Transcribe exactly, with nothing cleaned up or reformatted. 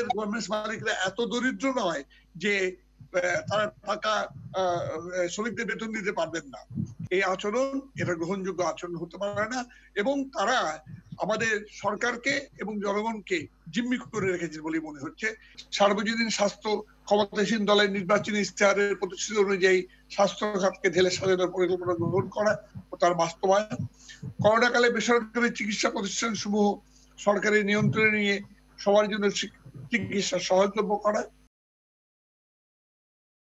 Garments মালিকরা এত দরিদ্র নয় যে তারা টাকা শ্রমিকদের বেতন দিতে পারবেন না। এই আচরণ এটা গ্রহণযোগ্য আচরণ হতে পারে না, এবং তারা আমাদের সরকারকে এবং জনগণকে জিম্মি করে রেখেছে বলে মনে হচ্ছে। সার্বজনীন স্বাস্থ্য ক্ষমতাসীন দলের নির্বাচনী ইশতেহারের প্রতিশ্রুতি অনুযায়ী স্বাস্থ্য খাতকে ঢেলে সাজানোর পরিকল্পনা গ্রহণ করা ও তার বাস্তবায়ন, করোনাকালে বেসরকারি চিকিৎসা প্রতিষ্ঠান সমূহ সরকারের নিয়ন্ত্রণে নিয়ে সবার জন্য চিকিৎসা সহজলভ্য করা,